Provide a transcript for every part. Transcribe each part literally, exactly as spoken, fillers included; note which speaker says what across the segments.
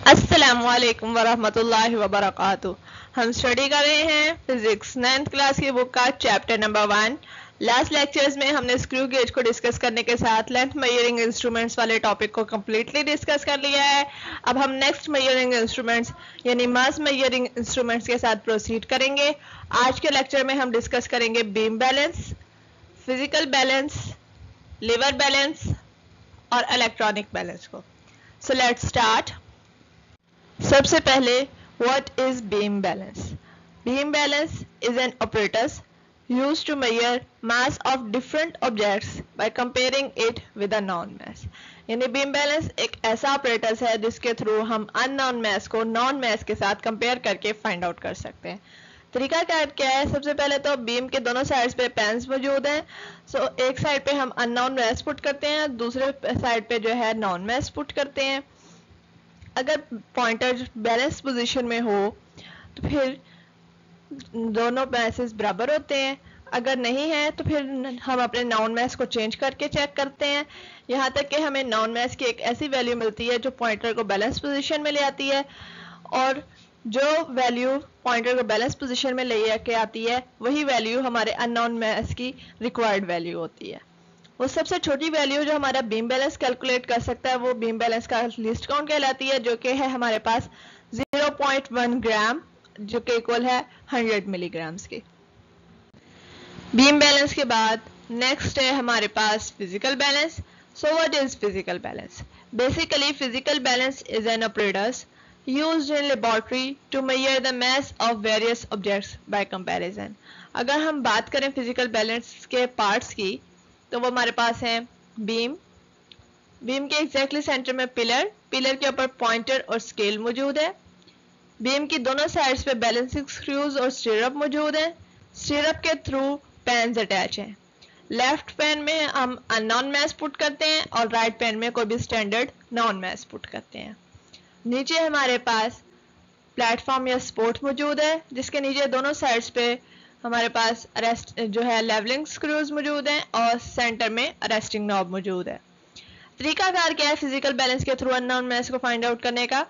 Speaker 1: अस्सलामुअलैकुम वरहमतुल्लाहि वबरकातुहू। हम स्टडी कर रहे हैं फिजिक्स नाइन्थ क्लास की बुक का chapter number one. Last lectures में हमने स्क्रू गेज को डिस्कस करने के साथ लेंथ मेजरिंग इंस्ट्रूमेंट्स वाले टॉपिक को कम्प्लीटली डिस्कस कर लिया है। अब हम नेक्स्ट मेजरिंग इंस्ट्रूमेंट्स यानी मास मेजरिंग इंस्ट्रूमेंट्स के साथ प्रोसीड करेंगे। आज के लेक्चर में हम डिस्कस करेंगे beam balance, physical balance, lever balance और इलेक्ट्रॉनिक बैलेंस को। So let's start. सबसे पहले what is beam balance? Beam balance is an apparatus used to measure mass of different objects by comparing it with a known mass. यानी beam balance एक ऐसा apparatus है जिसके through हम unknown mass को known mass के साथ compare करके फाइंड आउट कर सकते हैं। तरीका क्या है? सबसे पहले तो बीम के दोनों साइड्स पे पेन्स मौजूद हैं। सो so, एक साइड पे हम अननोन मैस पुट करते हैं, दूसरे साइड पे जो है नॉन मैस पुट करते हैं। अगर पॉइंटर बैलेंस पोजीशन में हो तो फिर दोनों मैसेस बराबर होते हैं, अगर नहीं है तो फिर हम अपने नॉन मैस को चेंज करके चेक करते हैं, यहाँ तक कि हमें नॉन मैस की एक ऐसी वैल्यू मिलती है जो पॉइंटर को बैलेंस पोजीशन में ले आती है, और जो वैल्यू पॉइंटर को बैलेंस पोजीशन में ले के आती है वही वैल्यू हमारे अननोन मैस की रिक्वायर्ड वैल्यू होती है। वो सबसे छोटी वैल्यू जो हमारा बीम बैलेंस कैलकुलेट कर सकता है वो बीम बैलेंस का लीस्ट काउंट कहलाती है, जो कि है हमारे पास ज़ीरो पॉइंट वन ग्राम, जो कि इक्वल है हंड्रेड मिलीग्राम्स की। बीम बैलेंस के बाद नेक्स्ट है हमारे पास physical balance. So what is physical balance? Basically physical balance is an operators used in laboratory to measure the mass of various objects by comparison. अगर हम बात करें फिजिकल बैलेंस के पार्ट्स की तो वो हमारे पास है बीम, बीम के एग्जैक्टली सेंटर में पिलर, पिलर के ऊपर पॉइंटर और स्केल मौजूद है। बीम की दोनों साइड्स पे बैलेंसिंग स्क्रूज और स्टीरअप मौजूद है। स्टीरअप के थ्रू पेन्स अटैच हैं। लेफ्ट पेन में हम अननोन मैस पुट करते हैं और राइट पेन में कोई भी स्टैंडर्ड नॉन मैस पुट करते हैं। नीचे हमारे पास प्लेटफॉर्म या सपोर्ट मौजूद है, जिसके नीचे दोनों साइड्स पे हमारे पास अरेस्ट जो है लेवलिंग स्क्रूज मौजूद हैं और सेंटर में अरेस्टिंग नॉब मौजूद है। तरीकाकार क्या है फिजिकल बैलेंस के थ्रू अननोन मैस को फाइंड आउट करने का?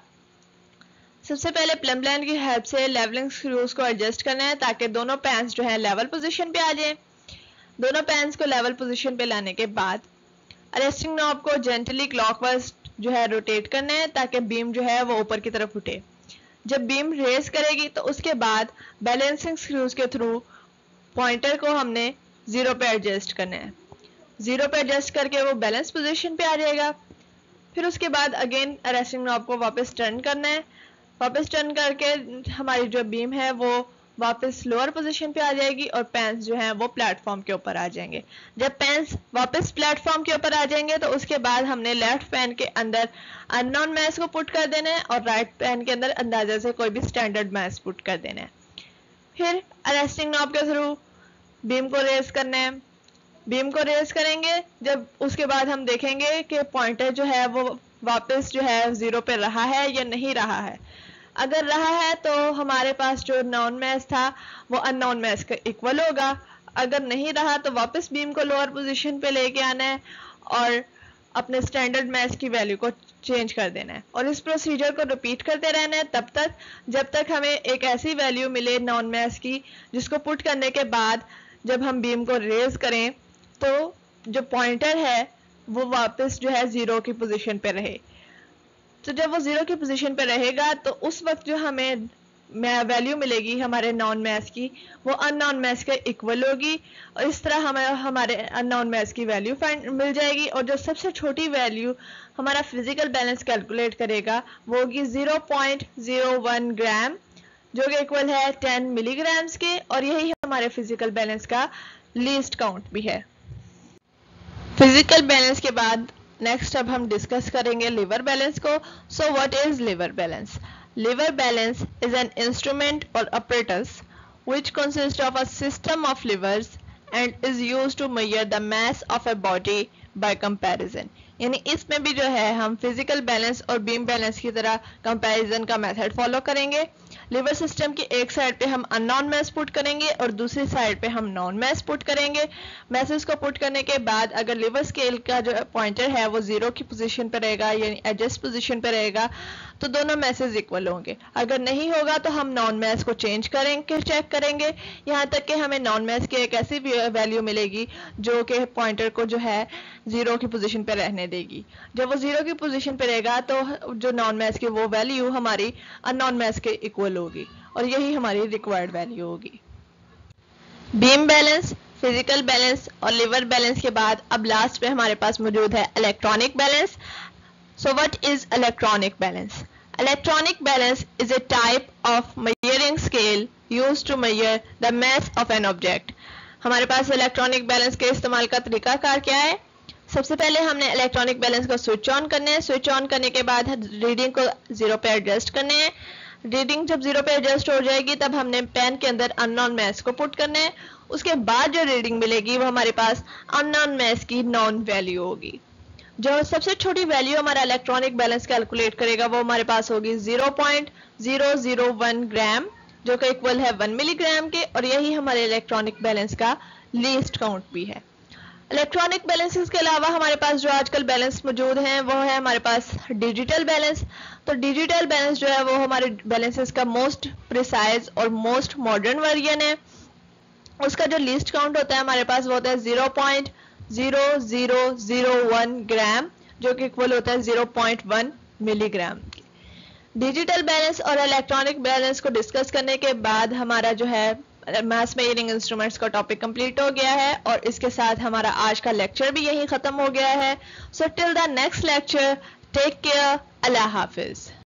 Speaker 1: सबसे पहले प्लम लाइन की हेल्प से लेवलिंग स्क्रूज को एडजस्ट करना है ताकि दोनों पैंस जो है लेवल पोजीशन पे आ जाए। दोनों पैंस को लेवल पोजीशन पे लाने के बाद अरेस्टिंग नॉब को जेंटली क्लॉकवाइज जो है रोटेट करना है ताकि बीम जो है वो ऊपर की तरफ उठे। जब बीम रेस करेगी तो उसके बाद बैलेंसिंग स्क्रूज के थ्रू पॉइंटर को हमने जीरो पे एडजस्ट करना है। जीरो पे एडजस्ट करके वो बैलेंस पोजीशन पे आ जाएगा। फिर उसके बाद अगेन अरेस्टिंग नॉब को वापस टर्न करना है। वापस टर्न करके हमारी जो बीम है वो वापस लोअर पोजीशन पे आ जाएगी और पेन्स जो हैं वो प्लेटफॉर्म के ऊपर आ जाएंगे। जब पेन्स वापस प्लेटफॉर्म के ऊपर आ जाएंगे तो उसके बाद हमने लेफ्ट पेन के अंदर अननोन मैस को पुट कर देना है और राइट पेन के अंदर अंदाजा से कोई भी स्टैंडर्ड मैस पुट कर देना है। फिर अरेस्टिंग नॉब के थ्रू बीम को रेस करना है। बीम को रेस करेंगे, जब उसके बाद हम देखेंगे कि पॉइंटर जो है वो वापस जो है जीरो पे रहा है या नहीं रहा है। अगर रहा है तो हमारे पास जो नॉन मैस था वो अननोन मैस का इक्वल होगा। अगर नहीं रहा तो वापस बीम को लोअर पोजीशन पे लेके आना है और अपने स्टैंडर्ड मैस की वैल्यू को चेंज कर देना है, और इस प्रोसीजर को रिपीट करते रहना है तब तक जब तक हमें एक ऐसी वैल्यू मिले नॉन मैस की जिसको पुट करने के बाद जब हम बीम को रेज करें तो जो पॉइंटर है वो वापस जो है जीरो की पोजीशन पे रहे। तो जब वो जीरो की पोजीशन पे रहेगा तो उस वक्त जो हमें वैल्यू मिलेगी हमारे नॉन मैस की वो अननोन मैस के इक्वल होगी, और इस तरह हमें हमारे अननोन मैस की वैल्यू फाइंड मिल जाएगी। और जो सबसे छोटी वैल्यू हमारा फिजिकल बैलेंस कैलकुलेट करेगा वो होगी zero point zero one gram, जो कि इक्वल है टेन मिलीग्राम्स के, और यही हमारे फिजिकल बैलेंस का लीस्ट काउंट भी है। फिजिकल बैलेंस के बाद नेक्स्ट अब हम डिस्कस करेंगे लिवर बैलेंस को। So what is lever balance? Lever balance is an instrument और apparatus which consists of a system of levers and is used to measure the mass of a body by comparison. यानी इसमें भी जो है हम physical balance और beam balance की तरह कंपैरिजन का मेथड फॉलो करेंगे। लीवर सिस्टम की एक साइड पे हम अननोन मैस पुट करेंगे और दूसरी साइड पे हम नॉन मैस पुट करेंगे। मैसेज को पुट करने के बाद अगर लीवर स्केल का जो पॉइंटर है वो जीरो की पोजीशन पे रहेगा यानी एडजस्ट पोजीशन पे रहेगा तो दोनों मैसेज इक्वल होंगे। अगर नहीं होगा तो हम नॉन मैस को चेंज करेंगे, चेक करेंगे, यहाँ तक कि हमें नॉन मैस की एक ऐसी वैल्यू मिलेगी जो कि पॉइंटर को जो है जीरो की पोजीशन पे रहने देगी। जब वो जीरो की पोजीशन पे रहेगा तो जो नॉन मैस की वो वैल्यू हमारी अननोन मैस के इक्वल होगी और यही हमारी रिक्वायर्ड वैल्यू होगी। बीम बैलेंस, फिजिकल बैलेंस और लिवर बैलेंस के बाद अब लास्ट पे हमारे पास मौजूद है electronic balance. So what is electronic balance? Electronic balance is a type of measuring scale used to measure the mass of an object. हमारे पास इलेक्ट्रॉनिक बैलेंस के इस्तेमाल का तरीकाकार क्या है? सबसे पहले हमने इलेक्ट्रॉनिक बैलेंस को स्विच ऑन करने हैं। स्विच ऑन करने के बाद रीडिंग को जीरो पे एडजस्ट करने हैं। रीडिंग जब जीरो पे एडजस्ट हो जाएगी तब हमने पेन के अंदर अननोन मैस को पुट करना है। उसके बाद जो रीडिंग मिलेगी वो हमारे पास अननोन मैस की नॉन वैल्यू होगी। जो सबसे छोटी वैल्यू हमारा इलेक्ट्रॉनिक बैलेंस कैलकुलेट करेगा वो हमारे पास होगी zero point zero zero one gram जो कि इक्वल है वन मिलीग्राम के और यही हमारे इलेक्ट्रॉनिक बैलेंस का लीस्ट काउंट भी है। इलेक्ट्रॉनिक बैलेंसेस के अलावा हमारे पास जो आजकल बैलेंस मौजूद हैं वो है हमारे पास डिजिटल बैलेंस। तो डिजिटल बैलेंस जो है वो हमारे बैलेंसेस का मोस्ट प्रिसाइज और मोस्ट मॉडर्न वर्जन है। उसका जो लीस्ट काउंट होता है हमारे पास वो होता है zero point zero zero zero one gram जो कि इक्वल होता है जीरो पॉइंट वन मिलीग्राम के। डिजिटल बैलेंस और इलेक्ट्रॉनिक बैलेंस को डिस्कस करने के बाद हमारा जो है मास मेजरिंग इंस्ट्रूमेंट्स का टॉपिक कंप्लीट हो गया है और इसके साथ हमारा आज का लेक्चर भी यहीं खत्म हो गया है। So till the next lecture, take care, अल्लाह हाफिज।